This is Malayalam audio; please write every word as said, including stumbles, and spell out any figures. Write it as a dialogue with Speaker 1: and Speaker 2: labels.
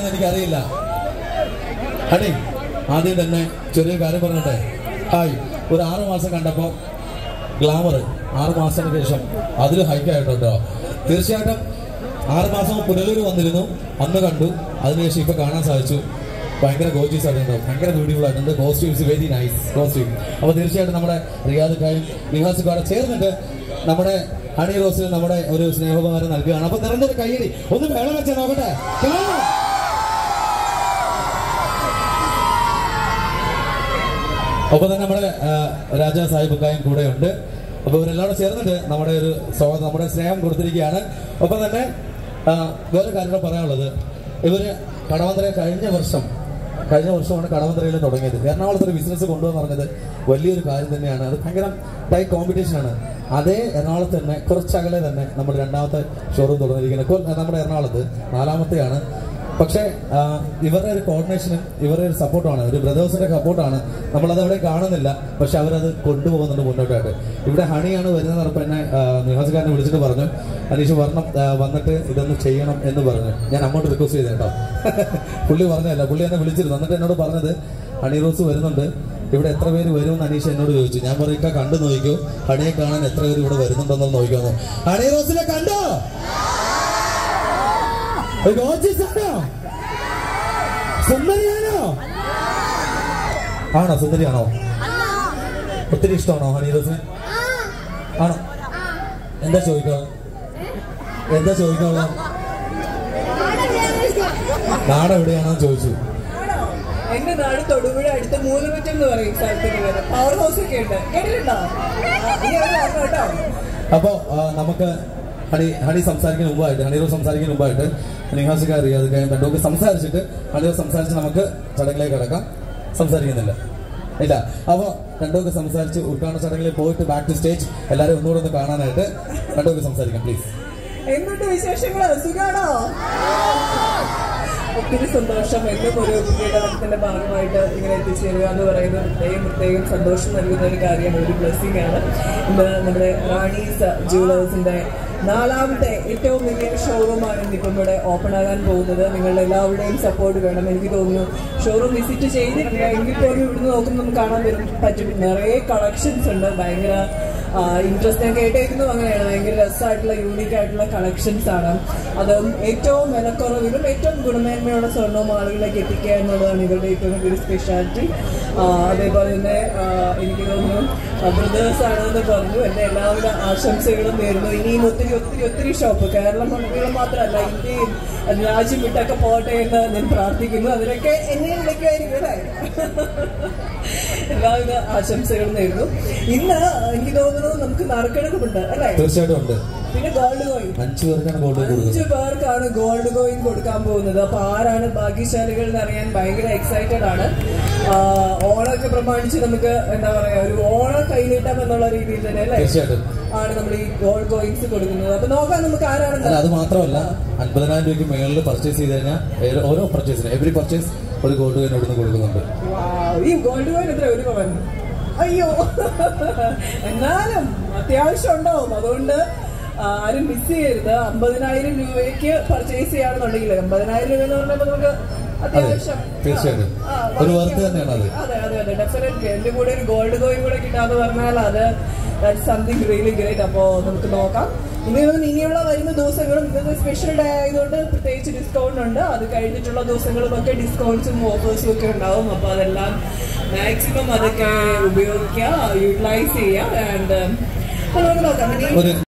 Speaker 1: എനിക്കറിയില്ല. ഹണി, ആദ്യം തന്നെ ചെറിയൊരു കാര്യം പറഞ്ഞിട്ടെ. ഹായ്, ഒരു ആറു മാസം കണ്ടപ്പോ ഗ്ലാമർ ആറു മാസത്തിന് ശേഷം അതിൽ ഹൈക്കായിട്ടോ. തീർച്ചയായിട്ടും ആറ് മാസം പുനലൂർ വന്നിരുന്നു, അന്ന് കണ്ടു. അതിനുശേഷം ഇപ്പൊ കാണാൻ സാധിച്ചു. ഭയങ്കര ഗോർജിയസ് ആയിട്ടുണ്ട്, ഭയങ്കര ബ്യൂട്ടിഫുൾ ആയിട്ടുണ്ട്. Costumes very nice costume. അപ്പൊ തീർച്ചയായിട്ടും നമ്മുടെ റിയാദുക്കായും നിഹാസുക്കാരും ചേർന്നിട്ട് നമ്മുടെ ഹണി റോസിന് നമ്മുടെ ഒരു സ്നേഹോപകാരം നൽകുകയാണ്. അപ്പൊ നിറഞ്ഞൊരു കയ്യടി ഒന്ന് വേളം വെച്ചാൽ നോക്കട്ടെ. ഒപ്പം തന്നെ നമ്മുടെ രാജാ സാഹിബുക്കായും കൂടെ ഉണ്ട്. അപ്പൊ ഇവരെല്ലാം ചേർന്നിട്ട് നമ്മുടെ ഒരു സ്വാഗതം, നമ്മുടെ സ്നേഹം കൊടുത്തിരിക്കുകയാണ്. ഒപ്പം തന്നെ വേറെ കാര്യം പറയാനുള്ളത്, ഇവര് കടവന്തര കഴിഞ്ഞ വർഷം കഴിഞ്ഞ വർഷമാണ് കടവന്തരയിൽ തുടങ്ങിയത്. എറണാകുളത്ത് ഒരു ബിസിനസ് കൊണ്ടുവന്ന് പറഞ്ഞത് വലിയൊരു കാര്യം തന്നെയാണ്. അത് ഭയങ്കര ടൈറ്റ് കോമ്പറ്റീഷൻ ആണ്. അതേ എറണാകുളത്ത് തന്നെ കുറച്ചകലെ തന്നെ നമ്മുടെ രണ്ടാമത്തെ ഷോറൂം തുടങ്ങിയിരിക്കുന്നത്. നമ്മുടെ എറണാകുളത്ത് നാലാമത്തെയാണ്. പക്ഷേ ഇവരുടെ ഒരു കോർഡിനേഷനും ഇവരുടെ ഒരു സപ്പോർട്ടാണ്, ഒരു ബ്രദേഴ്സിന്റെ സപ്പോർട്ടാണ്. നമ്മളത് അവിടെ കാണുന്നില്ല, പക്ഷെ അവരത് കൊണ്ടുപോകുന്നുണ്ട് മുന്നോട്ടായിട്ട്. ഇവിടെ ഹണിയാണ് വരുന്നത് പറഞ്ഞപ്പോൾ എന്നെ നിഹാസുകാരനെ വിളിച്ചിട്ട് പറഞ്ഞു, അനീഷ് വരണം, വന്നിട്ട് ഇതൊന്ന് ചെയ്യണം എന്ന് പറഞ്ഞു. ഞാൻ അങ്ങോട്ട് റിക്വസ്റ്റ് ചെയ്ത കേട്ടോ. പുള്ളി പറഞ്ഞതല്ല, പുള്ളി എന്നെ വിളിച്ചിരുന്നു. എന്നിട്ട് എന്നോട് പറഞ്ഞത് ഹണി റോസ് വരുന്നുണ്ട്, ഇവിടെ എത്ര പേര് വരുമെന്ന് അനീഷ് എന്നോട് ചോദിച്ചു. ഞാൻ പറയും, കണ്ടു നോക്കിക്കോ, ഹണിയെ കാണാൻ എത്ര പേര് ഇവിടെ വരുന്നുണ്ടെന്ന് നോക്കിക്കോന്നു. ഹണി റോസിനെ കണ്ടോ? സുന്ദരിയാണോ? ആണോ? സുന്ദരിയാണോ? ഒത്തിരി ഇഷ്ടമാണോ ഹണി റോസിനെ? ആണോ? എന്താ ചോദിക്കോ? എന്താ ചോദിക്കാനുള്ള? നാട് എവിടെയാണോ ചോദിച്ചു.
Speaker 2: എന്റെ നാട് തൊടുപുഴ അടുത്ത മൂന്ന് മിനിറ്റ് എന്ന് പറയും സ്ഥലത്തിന് വരെ പവർ ഹൗസ് ഒക്കെ ഉണ്ട്, കേട്ടിട്ടുണ്ടോ?
Speaker 1: അപ്പോ നമുക്ക് ഹണി ഹണി സംസാരിക്കുന്ന മുമ്പായിട്ട് ഹണി റോസ് സംസാരിക്കുന്ന മുമ്പായിട്ട് നിഹാസിക റിയാദുക രണ്ടുമൊക്കെ സംസാരിച്ചിട്ട് ഹണി റോസ് സംസാരിച്ച് നമുക്ക് ചടങ്ങിലേക്ക് കിടക്കാം. സംസാരിക്കുന്നില്ല ഇല്ല. അപ്പൊ രണ്ടുമൊക്കെ സംസാരിച്ച് ഉദ്ഘാടന ചടങ്ങിൽ പോയിട്ട് ബാക്ക് ടു സ്റ്റേജ് എല്ലാവരും ഒന്നുകൂടെ ഒന്ന് കാണാനായിട്ട് രണ്ടുമൊക്കെ സംസാരിക്കാം പ്ലീസ്.
Speaker 2: എന്തുണ്ട് വിശേഷങ്ങള്? സുഖാണോ? ഒത്തിരി സന്തോഷം. എന്നും ഒരു പുതിയടത്തിന്റെ ഭാഗമായിട്ട് ഇങ്ങനെ എത്തിച്ചേരുക എന്ന് പറയുന്നത് പ്രത്യേകം പ്രത്യേകം സന്തോഷം നൽകുന്ന ഒരു കാര്യമാണ്, ഒരു ബ്ലെസ്സിംഗ് ആണ്. ഇന്ന് നമ്മുടെ റാണീസ് ജുവലേഴ്സിന്റെ നാലാമത്തെ ഏറ്റവും വലിയ ഷോറൂമാണ് ഇന്നിപ്പം ഇവിടെ ഓപ്പൺ ആകാൻ പോകുന്നത്. നിങ്ങളുടെ എല്ലാവരുടെയും സപ്പോർട്ട് വേണം. എനിക്ക് തോന്നുന്നു ഷോറൂം വിസിറ്റ് ചെയ്തിട്ടില്ല എങ്കിൽ പോലും ഇവിടുന്ന് നോക്കുമ്പോൾ നമുക്ക് കാണാൻ വരും പറ്റും. നിറയെ കളക്ഷൻസ് ഉണ്ട്. ഭയങ്കര ഇൻട്രസ്റ്റ് ഞാൻ കേട്ടേക്കുന്നു. അങ്ങനെയാണ്, ഭയങ്കര രസമായിട്ടുള്ള യൂണിക് ആയിട്ടുള്ള കളക്ഷൻസ് ആണ്. അതും ഏറ്റവും വിലക്കുറവിലും ഏറ്റവും ഗുണമേന്മയുള്ള സ്വർണ്ണവും ആളുകളിലേക്ക് എത്തിക്കുക എന്നുള്ളതാണ് ഇവരുടെ ഏറ്റവും വലിയൊരു സ്പെഷ്യാലിറ്റി. അതേപോലെ തന്നെ എനിക്ക് തോന്നുന്നു ബ്രദേഴ്സ് ആണെന്ന് പറഞ്ഞു. എൻ്റെ എല്ലാവിധ ആശംസകളും നേരുന്നു. ഇനിയും ഒത്തിരി ഒത്തിരി ഒത്തിരി ഷോപ്പ് കേരളം മാത്രമല്ല ഇന്ത്യയും രാജ്യം വിട്ടൊക്കെ പോട്ടെ എന്ന് ഞാൻ പ്രാർത്ഥിക്കുന്നു. അതിനൊക്കെ എന്നെ വിളിക്കുമായിരിക്കും അല്ലേ? എല്ലാവിധ ആശംസകളും നേരുന്നു. ഇന്ന് എനിക്ക് തോന്നുന്നു നമുക്ക് നറുക്കെടുപ്പുണ്ട് അല്ലേ?
Speaker 1: തീർച്ചയായിട്ടും ഉണ്ട്.
Speaker 2: പിന്നെ ഗോൾഡ് കോയിൻ
Speaker 1: അഞ്ചു പേർക്കാണ്
Speaker 2: അഞ്ചു പേർക്കാണ് ഗോൾഡ് കോയിൻ കൊടുക്കാൻ പോകുന്നത്. അപ്പൊ ആരാണ് ഭാഗ്യശാലികൾ എന്ന് അറിയാൻ ഭയങ്കര എക്സൈറ്റഡ് ആണ്. ഓണമൊക്കെ പ്രമാണിച്ച് നമുക്ക് എന്താ പറയാ ഒരു ഓണം കൈനീട്ടം എന്നുള്ള രീതിയിൽ തന്നെ അല്ലേ ആണ് നമ്മൾ ഈ ഗോൾഡ് കോയിൻസ് കൊടുക്കുന്നത്. അപ്പൊ നോക്കാം നമുക്ക് ആരാണ്.
Speaker 1: അത് മാത്രമല്ല അൻപതിനായിരം രൂപയ്ക്ക് മേളിൽ പർച്ചേസ് ചെയ്ത് കഴിഞ്ഞാൽ ഓരോ പർച്ചേസിന് എവറി പർച്ചേസ് ഒരു ഗോൾഡ് കോയിൻ ഇവിടുന്ന് കൊടുക്കുന്നുണ്ട്.
Speaker 2: ഈ ഗോൾഡ് കോയിൻ എത്ര ഒരു പവൻ? അയ്യോ, എന്നാലും അത്യാവശ്യം ഉണ്ടാവും. അതുകൊണ്ട് ആരും മിസ് ചെയ്യരുത്. അമ്പതിനായിരം രൂപയ്ക്ക് പർച്ചേസ് ചെയ്യാണെന്നുണ്ടെങ്കിൽ അമ്പതിനായിരം രൂപ എന്ന് പറഞ്ഞപ്പോൾ നമുക്ക് അത്യാവശ്യം
Speaker 1: തീർച്ചയായിട്ടും ഒരു വർത്ത് തന്നെയാണ് അത്.
Speaker 2: അതെ അതെ അതെ ഡെഫിനറ്റ്ലി. എന്റെ കൂടെ ഒരു ഗോൾഡ് കോയിൻ കൂടെ കിട്ടാന്ന് പറഞ്ഞാൽ അത് സംതിങ് റിയലി ഗ്രേറ്റ്. അപ്പോ നമുക്ക് നോക്കാം. ഇനി ഇനിയുള്ള വരുന്ന ദിവസങ്ങളും ഇന്നത്തെ സ്പെഷ്യൽ ഡേ ആയതുകൊണ്ട് പ്രത്യേകിച്ച് ഡിസ്കൗണ്ട് ഉണ്ട്. അത് കഴിഞ്ഞിട്ടുള്ള ദിവസങ്ങളുമൊക്കെ ഡിസ്കൗണ്ട്സും ഓഫേഴ്സും ഒക്കെ ഉണ്ടാവും. അപ്പൊ അതെല്ലാം മാക്സിമം അതൊക്കെ ഉപയോഗിക്കുക, യൂട്ടിലൈസ് ചെയ്യുക. ആൻഡ് നമുക്ക് നോക്കാം.